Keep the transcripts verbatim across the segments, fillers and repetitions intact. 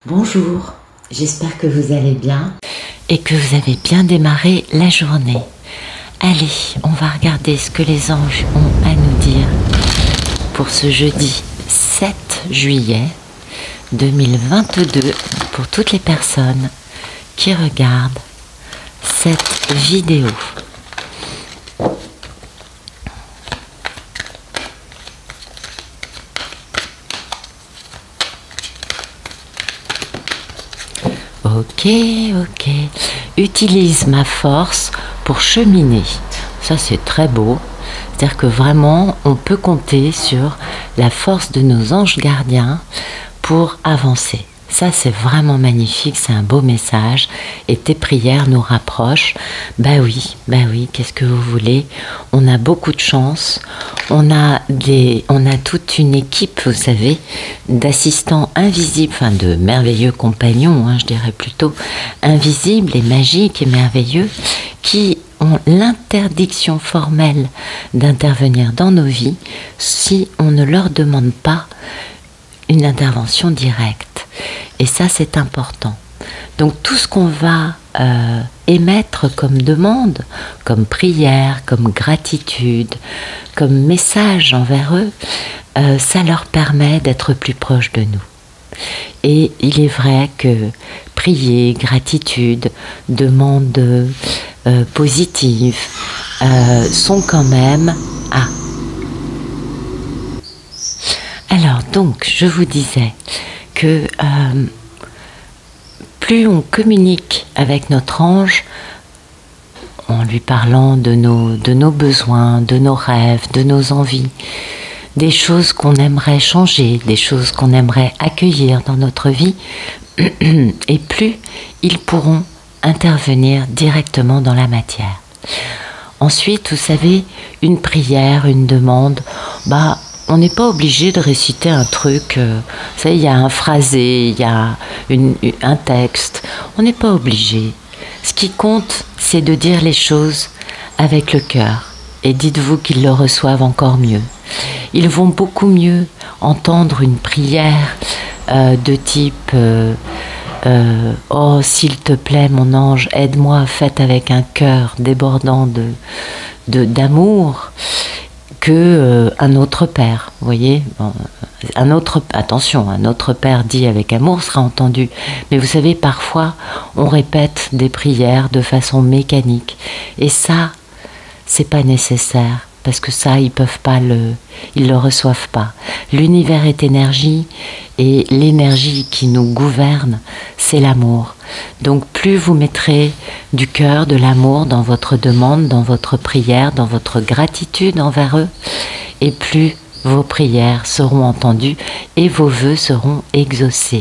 Bonjour, j'espère que vous allez bien et que vous avez bien démarré la journée. Allez, on va regarder ce que les anges ont à nous dire pour ce jeudi sept juillet deux mille vingt-deux pour toutes les personnes qui regardent cette vidéo. Ok, ok. Utilise ma force pour cheminer. Ça, c'est très beau. C'est-à-dire que vraiment, on peut compter sur la force de nos anges gardiens pour avancer. Ça, c'est vraiment magnifique, c'est un beau message. Et tes prières nous rapprochent. Bah oui, bah oui, qu'est-ce que vous voulez? On a beaucoup de chance. On a, des, on a toute une équipe, vous savez, d'assistants invisibles, enfin de merveilleux compagnons, hein, je dirais plutôt, invisibles et magiques et merveilleux, qui ont l'interdiction formelle d'intervenir dans nos vies si on ne leur demande pas une intervention directe. Et ça, c'est important. Donc tout ce qu'on va euh, émettre comme demande, comme prière, comme gratitude, comme message envers eux, euh, ça leur permet d'être plus proches de nous. Et il est vrai que prier, gratitude, demande euh, positive euh, sont quand même... Ah. Alors donc, je vous disais que euh, plus on communique avec notre ange, en lui parlant de nos, de nos besoins, de nos rêves, de nos envies, des choses qu'on aimerait changer, des choses qu'on aimerait accueillir dans notre vie, et plus ils pourront intervenir directement dans la matière. Ensuite, vous savez, une prière, une demande, bah, on n'est pas obligé de réciter un truc, euh, vous savez, il y a un phrasé, il y a une, un texte, on n'est pas obligé. Ce qui compte, c'est de dire les choses avec le cœur. Et dites-vous qu'ils le reçoivent encore mieux. Ils vont beaucoup mieux entendre une prière euh, de type euh, euh, « Oh, s'il te plaît, mon ange, aide-moi, faite avec un cœur débordant de, de, d'amour », que euh, un autre père, vous voyez, bon, un autre, attention, un autre père dit avec amour sera entendu, mais vous savez, parfois, on répète des prières de façon mécanique, et ça, c'est pas nécessaire, parce que ça, ils peuvent pas le, ils le reçoivent pas. L'univers est énergie, et l'énergie qui nous gouverne, c'est l'amour. Donc plus vous mettrez du cœur, de l'amour dans votre demande, dans votre prière, dans votre gratitude envers eux, et plus vos prières seront entendues et vos vœux seront exaucés.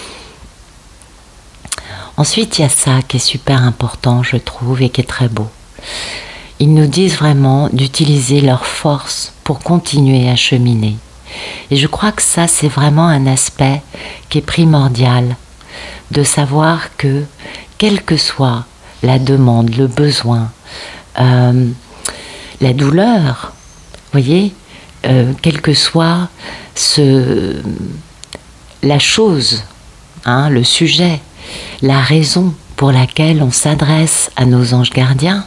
Ensuite, il y a ça qui est super important, je trouve, et qui est très beau. Ils nous disent vraiment d'utiliser leur force pour continuer à cheminer. Et je crois que ça, c'est vraiment un aspect qui est primordial, de savoir que, quelle que soit la demande, le besoin, euh, la douleur, vous voyez, euh, quelle que soit ce, la chose, hein, le sujet, la raison pour laquelle on s'adresse à nos anges gardiens,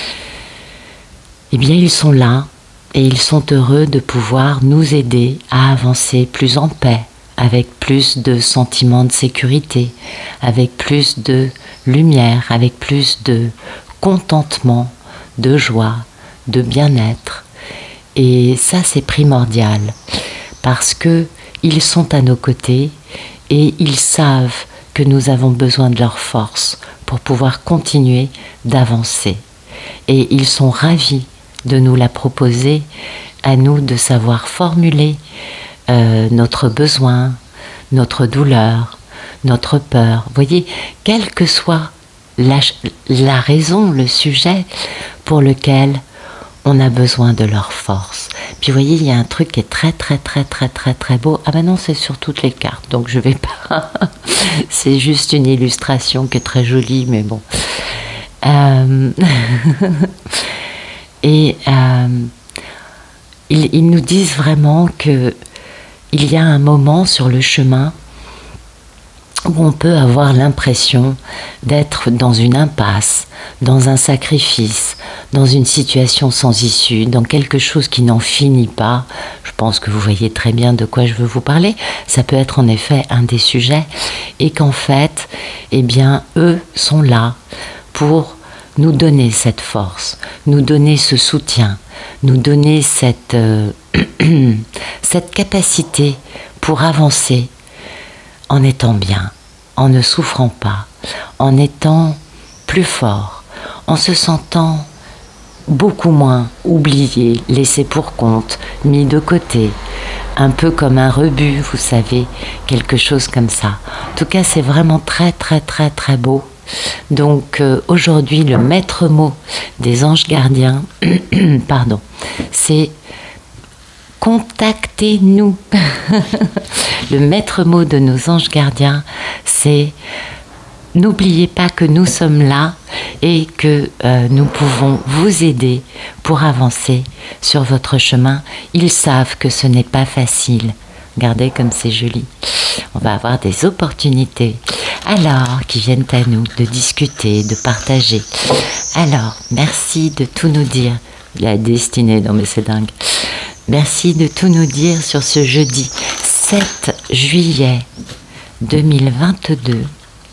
eh bien, ils sont là et ils sont heureux de pouvoir nous aider à avancer plus en paix, avec plus de sentiments de sécurité, avec plus de lumière, avec plus de contentement, de joie, de bien-être. Et ça, c'est primordial, parce que ils sont à nos côtés et ils savent que nous avons besoin de leur force pour pouvoir continuer d'avancer. Et ils sont ravis de nous la proposer, à nous de savoir formuler euh, notre besoin, notre douleur, notre peur. Vous voyez, quelle que soit la, la raison, le sujet pour lequel on a besoin de leur force. Puis vous voyez, il y a un truc qui est très très très très très très beau. Ah ben non, c'est sur toutes les cartes, donc je vais pas... c'est juste une illustration qui est très jolie, mais bon. Euh... Et euh, ils, ils nous disent vraiment que il y a un moment sur le chemin où on peut avoir l'impression d'être dans une impasse, dans un sacrifice, dans une situation sans issue, dans quelque chose qui n'en finit pas. Je pense que vous voyez très bien de quoi je veux vous parler. Ça peut être en effet un des sujets, et qu'en fait, eh bien, eux sont là pour nous donner cette force, nous donner ce soutien, nous donner cette, euh, cette capacité pour avancer en étant bien, en ne souffrant pas, en étant plus fort, en se sentant beaucoup moins oublié, laissé pour compte, mis de côté, un peu comme un rebut, vous savez, quelque chose comme ça. En tout cas, c'est vraiment très très très très beau. Donc euh, aujourd'hui, le maître mot des anges gardiens, pardon, c'est contactez-nous. Le maître mot de nos anges gardiens, c'est n'oubliez pas que nous sommes là et que euh, nous pouvons vous aider pour avancer sur votre chemin. Ils savent que ce n'est pas facile. Regardez comme c'est joli. On va avoir des opportunités, alors, qui viennent à nous, de discuter, de partager. Alors, merci de tout nous dire. La destinée, non mais c'est dingue. Merci de tout nous dire sur ce jeudi sept juillet deux mille vingt-deux.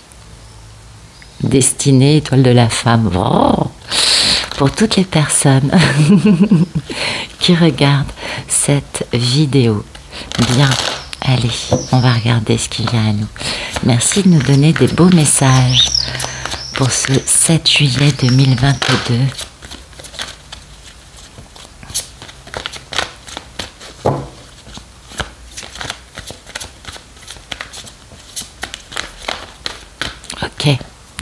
Destinée, étoile de la femme. Oh, pour toutes les personnes qui regardent cette vidéo. Bien, allez, on va regarder ce qui vient à nous. Merci de nous donner des beaux messages pour ce sept juillet deux mille vingt-deux. Ok.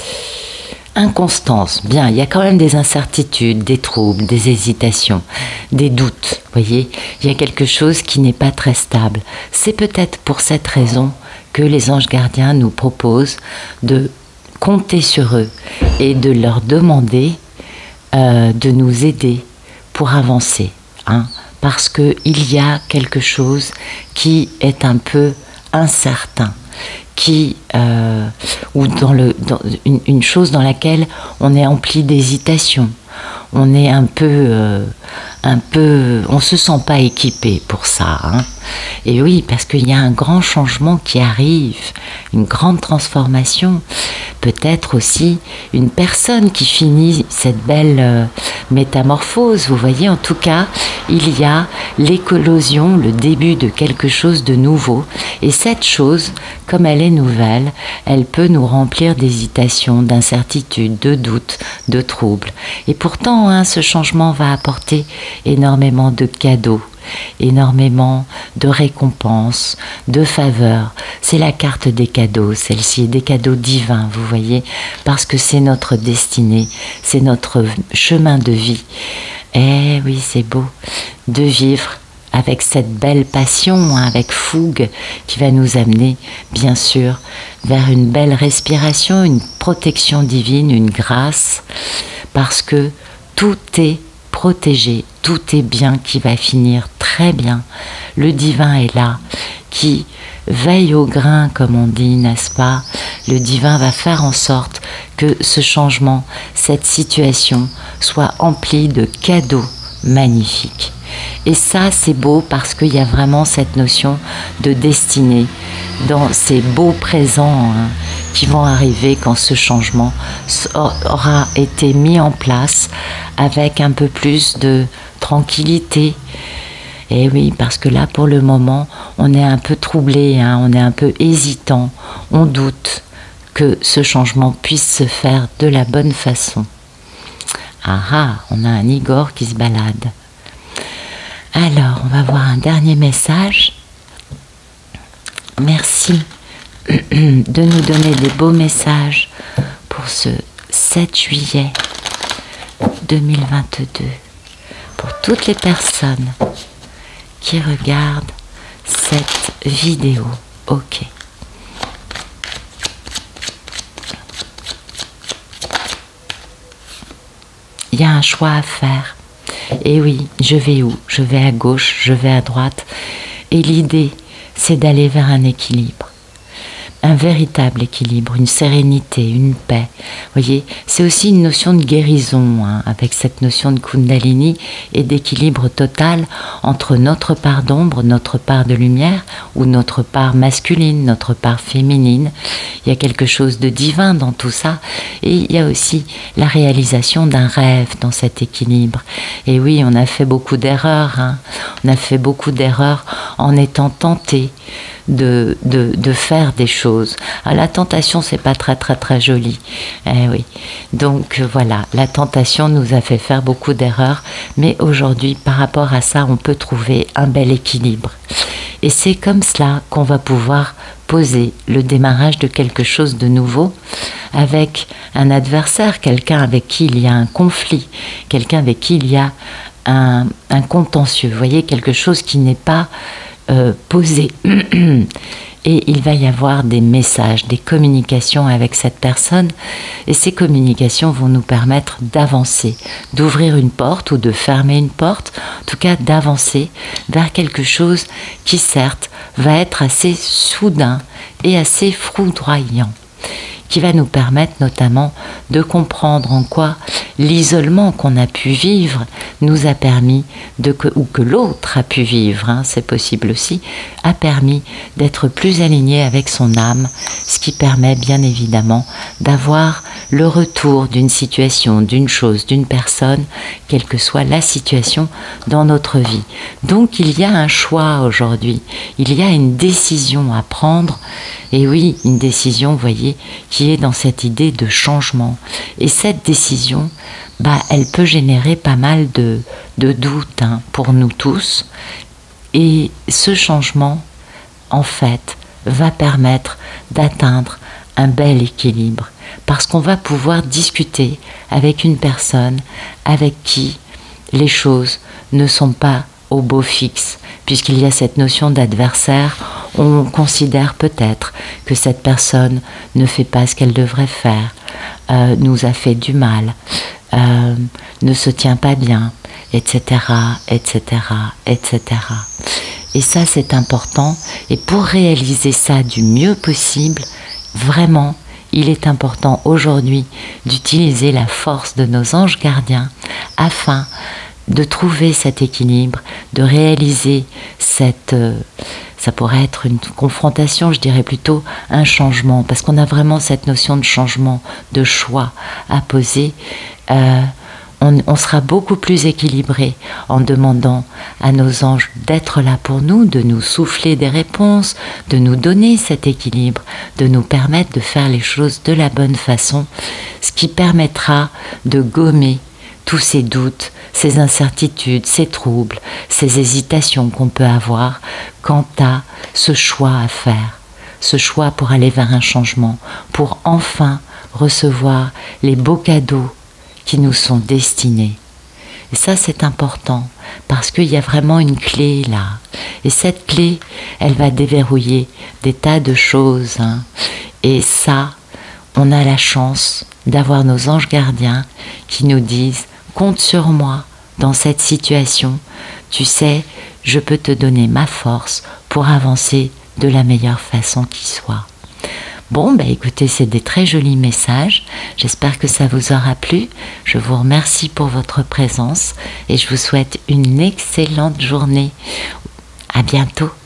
Inconstance, bien, il y a quand même des incertitudes, des troubles, des hésitations, des doutes, voyez, il y a quelque chose qui n'est pas très stable. C'est peut-être pour cette raison que les anges gardiens nous proposent de compter sur eux et de leur demander euh, de nous aider pour avancer, hein, parce qu'il y a quelque chose qui est un peu incertain, qui euh, ou dans le dans une, une chose dans laquelle on est empli d'hésitation, on est un peu euh, un peu on se sent pas équipé pour ça, hein. Et oui, parce qu'il y a un grand changement qui arrive, une grande transformation, peut-être aussi une personne qui finit cette belle euh, métamorphose. Vous voyez, en tout cas, il y a l'éclosion, le début de quelque chose de nouveau. Et cette chose, comme elle est nouvelle, elle peut nous remplir d'hésitation, d'incertitude, de doute, de troubles. Et pourtant, hein, ce changement va apporter énormément de cadeaux, énormément de récompenses, de faveurs. C'est la carte des cadeaux, celle-ci, des cadeaux divins, vous voyez, parce que c'est notre destinée, c'est notre chemin de vie. Eh oui, c'est beau de vivre avec cette belle passion, hein, avec fougue, qui va nous amener, bien sûr, vers une belle respiration, une protection divine, une grâce, parce que tout est protégé, tout est bien, qui va finir très bien. Le divin est là, qui veille au grain, comme on dit, n'est-ce pas? Le divin va faire en sorte que ce changement, cette situation, soit emplie de cadeaux magnifiques. Et ça, c'est beau parce qu'il y a vraiment cette notion de destinée dans ces beaux présents, hein, qui vont arriver quand ce changement aura été mis en place avec un peu plus de tranquillité. Et oui, parce que là, pour le moment, on est un peu troublé, hein, on est un peu hésitant, on doute que ce changement puisse se faire de la bonne façon. Ah ah, on a un Igor qui se balade. Alors, on va voir un dernier message. Merci de nous donner des beaux messages pour ce sept juillet deux mille vingt-deux. Pour toutes les personnes qui regardent cette vidéo. Ok. Il y a un choix à faire. Et oui, je vais où? Je vais à gauche, je vais à droite. Et l'idée, c'est d'aller vers un équilibre. un véritable équilibre, une sérénité, une paix. Vous voyez, c'est aussi une notion de guérison, hein, avec cette notion de Kundalini et d'équilibre total entre notre part d'ombre, notre part de lumière, ou notre part masculine, notre part féminine. Il y a quelque chose de divin dans tout ça, et il y a aussi la réalisation d'un rêve dans cet équilibre. Et oui, on a fait beaucoup d'erreurs, hein. On a fait beaucoup d'erreurs en étant tentés De, de, de faire des choses. Alors, la tentation, c'est pas très très très joli. Eh oui. Donc euh, voilà, la tentation nous a fait faire beaucoup d'erreurs, mais aujourd'hui, par rapport à ça, on peut trouver un bel équilibre. Et c'est comme cela qu'on va pouvoir poser le démarrage de quelque chose de nouveau avec un adversaire, quelqu'un avec qui il y a un conflit, quelqu'un avec qui il y a un, un contentieux. Vous voyez, quelque chose qui n'est pas Euh, posé. Et il va y avoir des messages, des communications avec cette personne, et ces communications vont nous permettre d'avancer, d'ouvrir une porte ou de fermer une porte, en tout cas d'avancer vers quelque chose qui certes va être assez soudain et assez foudroyant, qui va nous permettre notamment de comprendre en quoi l'isolement qu'on a pu vivre nous a permis, de que, ou que l'autre a pu vivre, hein, c'est possible aussi, a permis d'être plus aligné avec son âme, ce qui permet bien évidemment d'avoir le retour d'une situation, d'une chose, d'une personne, quelle que soit la situation dans notre vie. Donc il y a un choix aujourd'hui, il y a une décision à prendre, et oui, une décision, vous voyez, qui est dans cette idée de changement. Et cette décision, bah, elle peut générer pas mal de, de doutes, hein, pour nous tous. Et ce changement, en fait, va permettre d'atteindre un bel équilibre. Parce qu'on va pouvoir discuter avec une personne avec qui les choses ne sont pas au beau fixe. Puisqu'il y a cette notion d'adversaire, on considère peut-être que cette personne ne fait pas ce qu'elle devrait faire, euh, nous a fait du mal, euh, ne se tient pas bien, et cetera, et cetera, et cetera. Et ça, c'est important. Et pour réaliser ça du mieux possible, vraiment, il est important aujourd'hui d'utiliser la force de nos anges gardiens afin de trouver cet équilibre, de réaliser cette... Euh, ça pourrait être une confrontation, je dirais plutôt un changement, parce qu'on a vraiment cette notion de changement, de choix à poser. Euh, on, on sera beaucoup plus équilibré en demandant à nos anges d'être là pour nous, de nous souffler des réponses, de nous donner cet équilibre, de nous permettre de faire les choses de la bonne façon, ce qui permettra de gommer tous ces doutes, ces incertitudes, ces troubles, ces hésitations qu'on peut avoir quant à ce choix à faire, ce choix pour aller vers un changement, pour enfin recevoir les beaux cadeaux qui nous sont destinés. Et ça, c'est important, parce qu'il y a vraiment une clé là. Et cette clé, elle va déverrouiller des tas de choses, hein. Et ça, on a la chance d'avoir nos anges gardiens qui nous disent « Compte sur moi dans cette situation, tu sais, je peux te donner ma force pour avancer de la meilleure façon qui soit. » Bon, bah écoutez, c'est des très jolis messages. J'espère que ça vous aura plu. Je vous remercie pour votre présence et je vous souhaite une excellente journée. À bientôt.